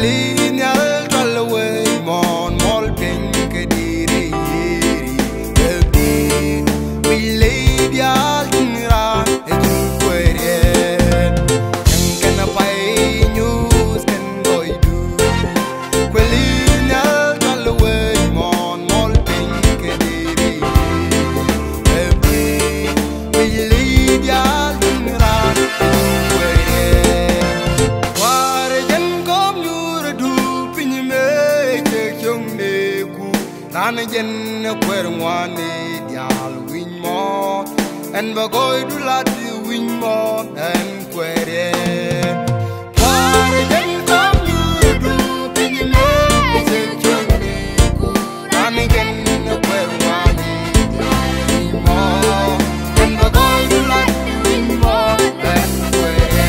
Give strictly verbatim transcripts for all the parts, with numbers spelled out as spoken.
Quelli al trallaway mon mol pink diri diri we lady al tinra e querie can pay news can boy do quelli al trallaway mon mol pink diri diri we lady al tinra Nana jen kwer ngwane dial win mo en bagoy du la di win mo en kwere kware jen kom you du pin me se chone ku nana jen kwer ngwane dial win mo en bagoy du la di win mo en kwere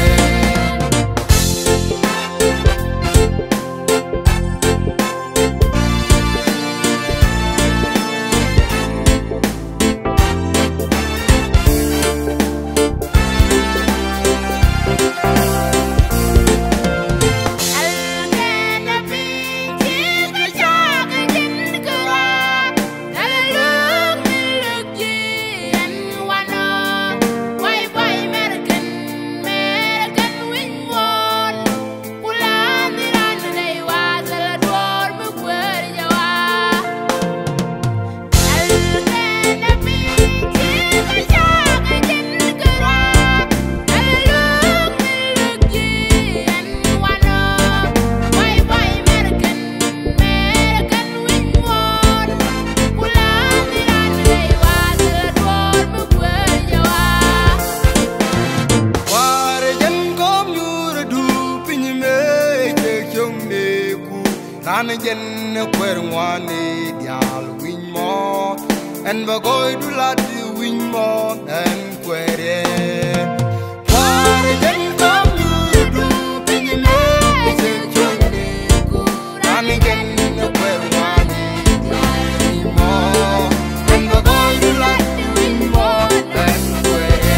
Nana jen kwer ngwane dial win mo en bagoy du la di win mo en kwere kware jen kom you du pin me se chone ku nana jen kwer ngwane dial win mo en bagoy du la di win mo en kwere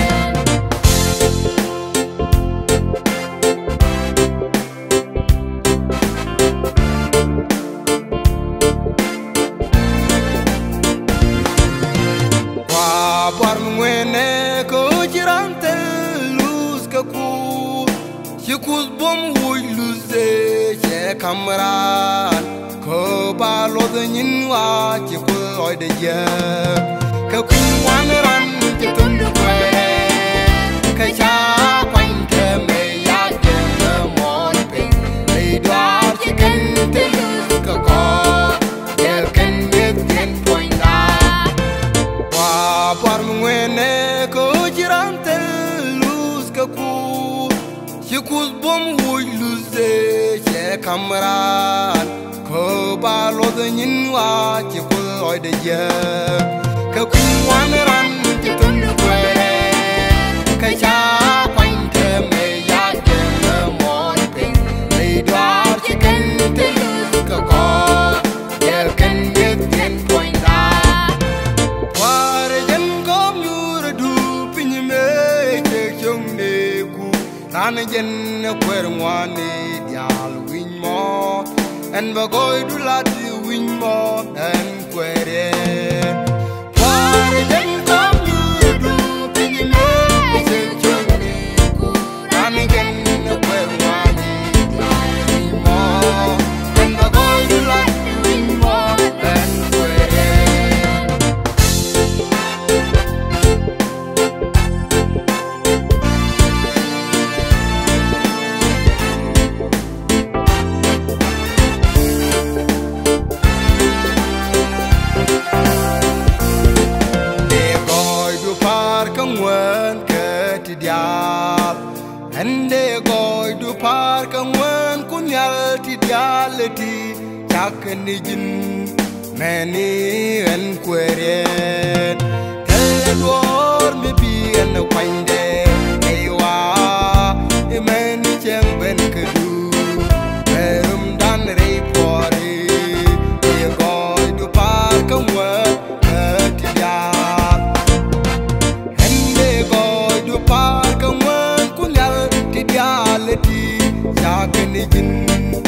Par mwene ko jirante luz ka ku Shikus bom wuj luze che kamran Ko balo de nyinwa chiku loy de je Ka kun wan ran chitundu kwe Ka cha kwan ke me ya ke me mon ping Lei doar chiken te luz ka ko Yel ken yek ten point na Par mwene ko jirante luz ka ku Shikus bom wuj luze che kamran Ko balo de nyinwa chiku loy de je Ka kun wan ran chitundu kwe Ka cha kwan ke me ya ke me mon ping Lei doar chiken te luz ka ko Yel ken yek ten point na Nana jen kwer ngwane dial win mo en bagoy du la di win mo en kwere kware jen kom you du pin me se chone ku nana jen kwer ngwane dial win mo en bagoy du la di win mo en kwere Ende goy du par ka ngwan kunyal ti dialeti chak ni jin meni en kwere tele dor mi bi en kwande ewa e meni cheng ben kedu erum dan re pore e goy du par ka ngwan ti dial Ende goy du par ka ngwan kunyal ti dialeti chak ni jin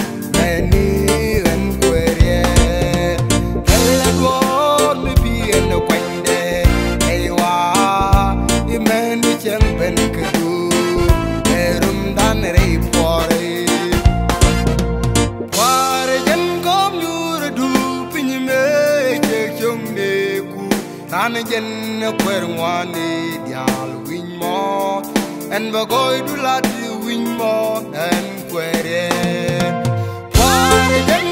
kwer ngwane dial win mo en bagoy du la di win mo en kwere kware